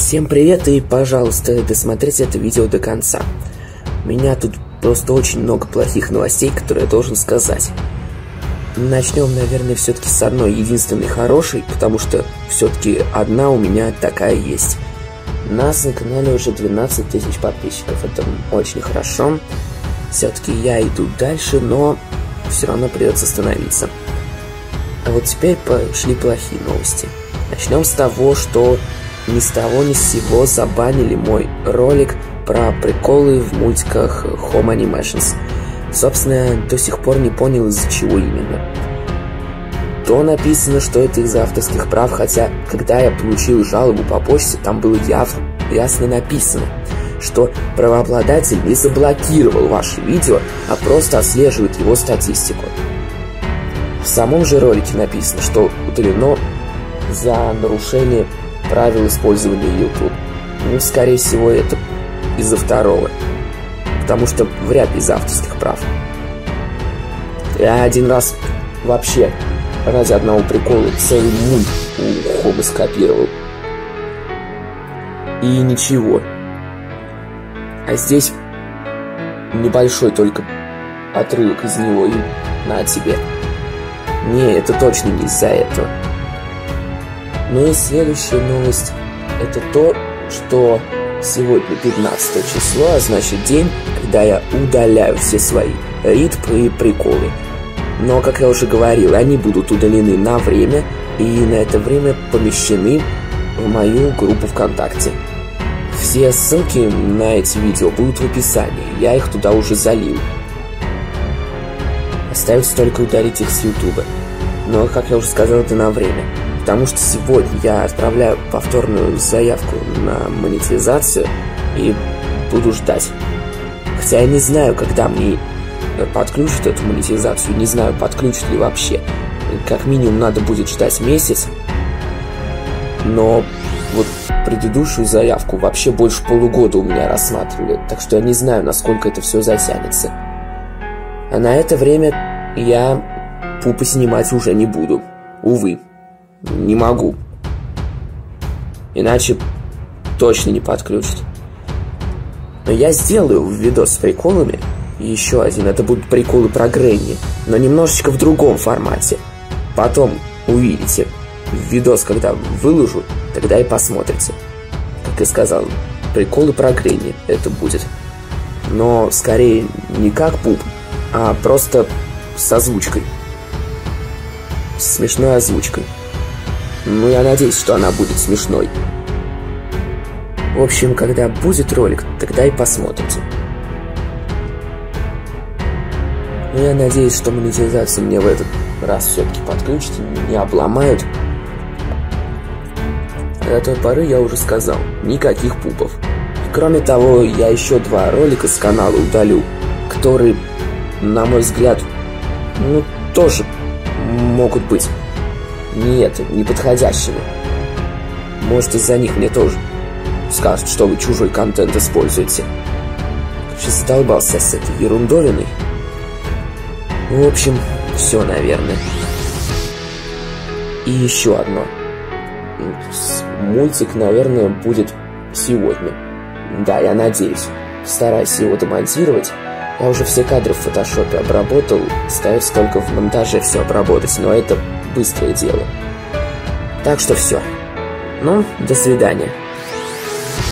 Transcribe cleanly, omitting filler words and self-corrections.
Всем привет и, пожалуйста, досмотрите это видео до конца. У меня тут просто очень много плохих новостей, которые я должен сказать. Начнем, наверное, все-таки с одной единственной хорошей, потому что все-таки одна у меня такая есть. Нас на канале уже 12 тысяч подписчиков, это очень хорошо. Все-таки я иду дальше, но все равно придется остановиться. А вот теперь пошли плохие новости. Начнем с того, что ни с того ни с сего забанили мой ролик про приколы в мультиках Home Animations. Собственно, до сих пор не понял, из-за чего именно. То написано, что это из-за авторских прав, хотя, когда я получил жалобу по почте, там было ясно написано, что правообладатель не заблокировал ваше видео, а просто отслеживает его статистику. В самом же ролике написано, что удалено за нарушение правил использования YouTube. Ну, скорее всего, это из-за второго, потому что вряд ли из-за авторских прав. Я один раз вообще ради одного прикола целый мульт у Хомы скопировал. И ничего. А здесь небольшой только отрывок из него, и на тебе. Не, это точно не из-за этого. Ну и следующая новость — это то, что сегодня 15 число, а значит день, когда я удаляю все свои ритпы и приколы. Но, как я уже говорил, они будут удалены на время, и на это время помещены в мою группу ВКонтакте. Все ссылки на эти видео будут в описании, я их туда уже залил. Остается только удалить их с Ютуба. Но, как я уже сказал, это на время. Потому что сегодня я отправляю повторную заявку на монетизацию и буду ждать. Хотя я не знаю, когда мне подключат эту монетизацию, не знаю, подключат ли вообще. Как минимум надо будет ждать месяц. Но вот предыдущую заявку вообще больше полугода у меня рассматривали, так что я не знаю, насколько это все затянется. А на это время я пупы снимать уже не буду. Увы. Не могу. Иначе точно не подключат. Но я сделаю видос с приколами. И еще один. Это будут приколы про Гренни. Но немножечко в другом формате. Потом увидите. Видос, когда выложу, тогда и посмотрите. Как я сказал, приколы про Гренни это будет. Но скорее не как пуп, а просто с озвучкой. С смешной озвучкой. Ну, я надеюсь, что она будет смешной. В общем, когда будет ролик, тогда и посмотрите. Ну, я надеюсь, что монетизацию мне в этот раз все-таки подключат, не обломают. А до той поры я уже сказал, никаких пупов. Кроме того, я еще 2 ролика с канала удалю, которые, на мой взгляд, ну, тоже могут быть неподходящими. Может, из-за них мне тоже скажут, что вы чужой контент используете. Сейчас задолбался с этой ерундовиной. В общем, все, наверное. И еще одно. Мультик, наверное, будет сегодня. Да, я надеюсь. Стараюсь его демонтировать. Я уже все кадры в фотошопе обработал. Остается только в монтаже все обработать, но это быстрое дело. Так что все. Ну, до свидания.